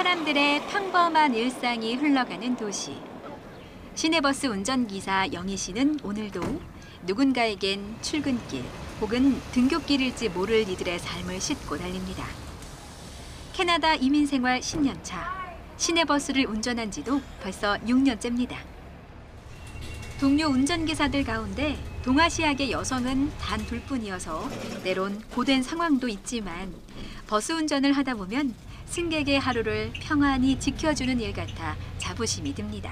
사람들의 평범한 일상이 흘러가는 도시. 시내버스 운전기사 영희 씨는 오늘도 누군가에겐 출근길 혹은 등굣길일지 모를 이들의 삶을 싣고 달립니다. 캐나다 이민생활 10년 차, 시내버스를 운전한 지도 벌써 6년째입니다. 동료 운전기사들 가운데 동아시아계 여성은 단 둘뿐이어서 때론 고된 상황도 있지만 버스 운전을 하다 보면 승객의 하루를 평안히 지켜주는 일 같아 자부심이 듭니다.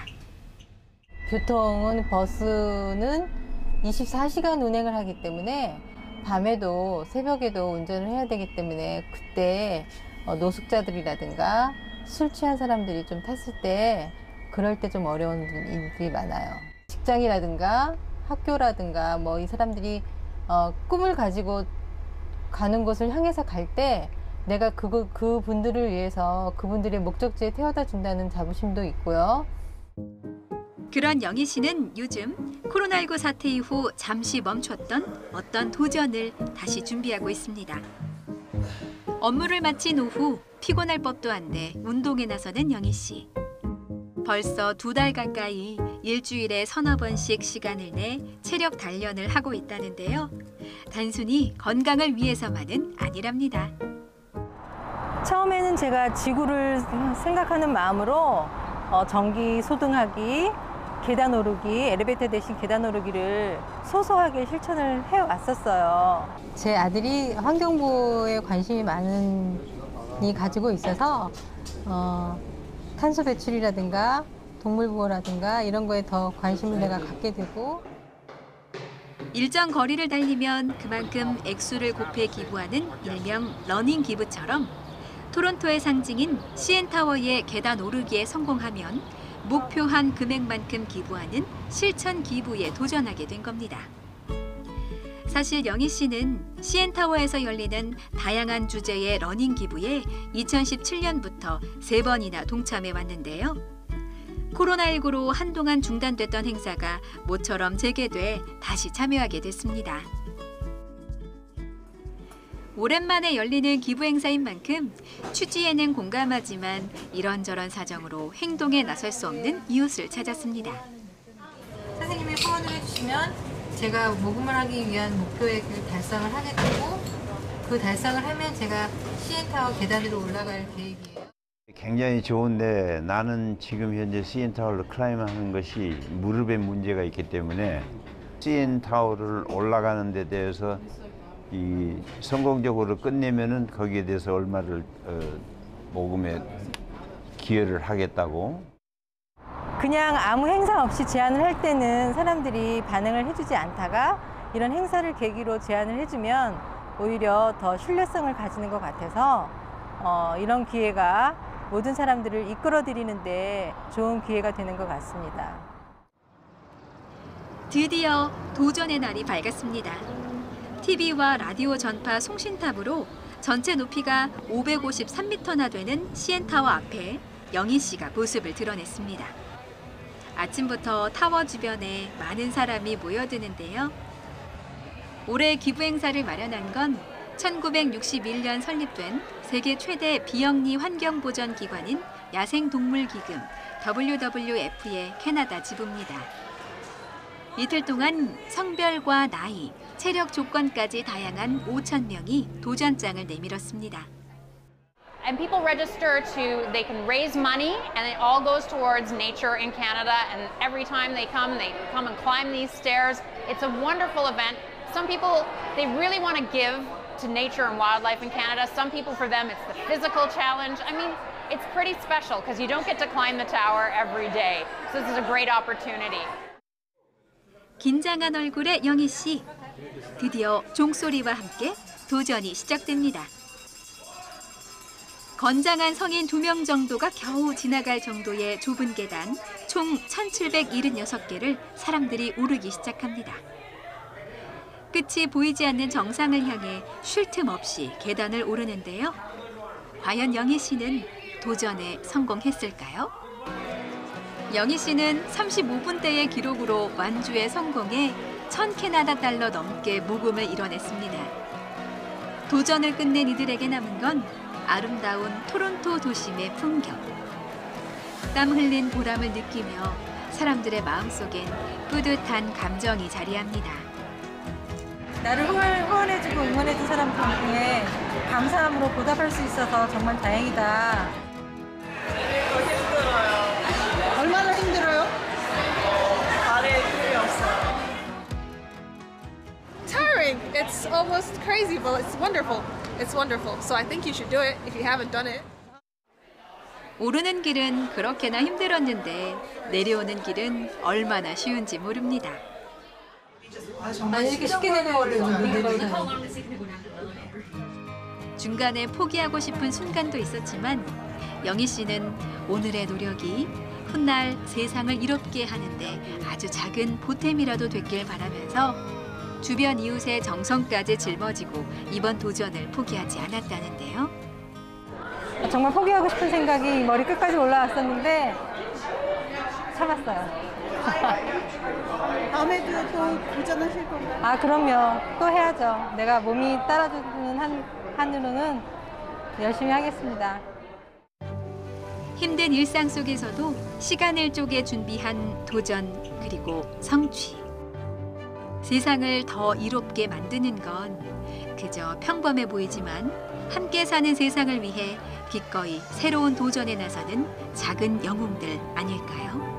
교통은 버스는 24시간 운행을 하기 때문에 밤에도 새벽에도 운전을 해야 되기 때문에 그때 노숙자들이라든가 술 취한 사람들이 좀 탔을 때 그럴 때 좀 어려운 일들이 많아요. 직장이라든가 학교라든가 뭐 이 사람들이 꿈을 가지고 가는 곳을 향해서 갈 때 내가 그분들을 위해서 그분들의 목적지에 태워다 준다는 자부심도 있고요. 그런 영희 씨는 요즘 코로나19 사태 이후 잠시 멈췄던 어떤 도전을 다시 준비하고 있습니다. 업무를 마친 오후 피곤할 법도 한데 운동에 나서는 영희 씨. 벌써 2달 가까이 일주일에 서너 번씩 시간을 내 체력 단련을 하고 있다는데요. 단순히 건강을 위해서만은 아니랍니다. 처음에는 제가 지구를 생각하는 마음으로 전기 소등하기, 계단 오르기, 엘리베이터 대신 계단 오르기를 소소하게 실천을 해왔었어요. 제 아들이 환경보호에 관심이 많이 가지고 있어서 탄소 배출이라든가 동물 보호라든가 이런 거에 더 관심을 내가 갖게 되고 일정 거리를 달리면 그만큼 액수를 곱해 기부하는 일명 러닝 기부처럼 토론토의 상징인 CN타워의 계단 오르기에 성공하면 목표한 금액만큼 기부하는 실천 기부에 도전하게 된 겁니다. 사실 영희 씨는 CN타워에서 열리는 다양한 주제의 러닝 기부에 2017년부터 3번이나 동참해 왔는데요. 코로나19로 한동안 중단됐던 행사가 모처럼 재개돼 다시 참여하게 됐습니다. 오랜만에 열리는 기부 행사인 만큼 취지에는 공감하지만 이런저런 사정으로 행동에 나설 수 없는 이웃을 찾았습니다. 선생님이 후원을 해주시면 제가 모금을 하기 위한 목표의 달성을 하게 되고 그 달성을 하면 제가 CN타워 계단으로 올라갈 계획이에요. 굉장히 좋은데 나는 지금 현재 CN타워를 클라임하는 것이 무릎에 문제가 있기 때문에 CN타워를 올라가는 데 대해서 성공적으로 끝내면은 거기에 대해서 얼마를 모금에 기여를 하겠다고. 그냥 아무 행사 없이 제안을 할 때는 사람들이 반응을 해주지 않다가 이런 행사를 계기로 제안을 해주면 오히려 더 신뢰성을 가지는 것 같아서 이런 기회가 모든 사람들을 이끌어들이는데 좋은 기회가 되는 것 같습니다. 드디어 도전의 날이 밝았습니다. TV와 라디오 전파 송신탑으로 전체 높이가 553m나 되는 CN타워 앞에 영희 씨가 모습을 드러냈습니다. 아침부터 타워 주변에 많은 사람이 모여드는데요. 올해 기부 행사를 마련한 건 1961년 설립된 세계 최대 비영리 환경보전 기관인 야생동물기금 WWF의 캐나다 지부입니다. 이틀 동안 성별과 나이, 체력 조건까지 다양한 5,000명이 도전장을 내밀었습니다. And people register they can raise money and it all goes towards nature in Canada, and every time they come and climb these stairs. It's a wonderful event. Some people, they really want to give to nature and wildlife in Canada. Some people, for them, it's the physical challenge. I mean, it's pretty special because you don't get to climb the tower every day. So this is a great opportunity. 긴장한 얼굴의 영희 씨. 드디어 종소리와 함께 도전이 시작됩니다. 건장한 성인 2명 정도가 겨우 지나갈 정도의 좁은 계단 총 1,776개를 사람들이 오르기 시작합니다. 끝이 보이지 않는 정상을 향해 쉴 틈 없이 계단을 오르는데요. 과연 영희 씨는 도전에 성공했을까요? 영희 씨는 35분대의 기록으로 완주에 성공해 1,000캐나다 달러 넘게 모금을 이뤄냈습니다. 도전을 끝낸 이들에게 남은 건 아름다운 토론토 도심의 풍경. 땀 흘린 보람을 느끼며 사람들의 마음속엔 뿌듯한 감정이 자리합니다. 나를 후원해주고 응원해준 사람들에게 감사함으로 보답할 수 있어서 정말 다행이다. 힘들어요. 얼마나 힘들어요? 말에 힘이 없어요. Tiring. It's almost crazy, but it's wonderful. It's wonderful. So I think you should do it if you haven't done it. 오르는 길은 그렇게나 힘들었는데 내려오는 길은 얼마나 쉬운지 모릅니다. 아니 이렇게 쉽게 내려오는 중간에 포기하고 싶은 순간도 있었지만 영희 씨는 오늘의 노력이 훗날 세상을 이롭게 하는데 아주 작은 보탬이라도 됐길 바라면서 주변 이웃의 정성까지 짊어지고 이번 도전을 포기하지 않았다는데요. 정말 포기하고 싶은 생각이 머리 끝까지 올라왔었는데 참았어요. 다음에도 또 도전하실 건가요? 아 그럼요. 또 해야죠. 내가 몸이 따라주는 한으로는 열심히 하겠습니다. 힘든 일상 속에서도 시간을 쪼개 준비한 도전 그리고 성취. 세상을 더 이롭게 만드는 건 그저 평범해 보이지만 함께 사는 세상을 위해 기꺼이 새로운 도전에 나서는 작은 영웅들 아닐까요?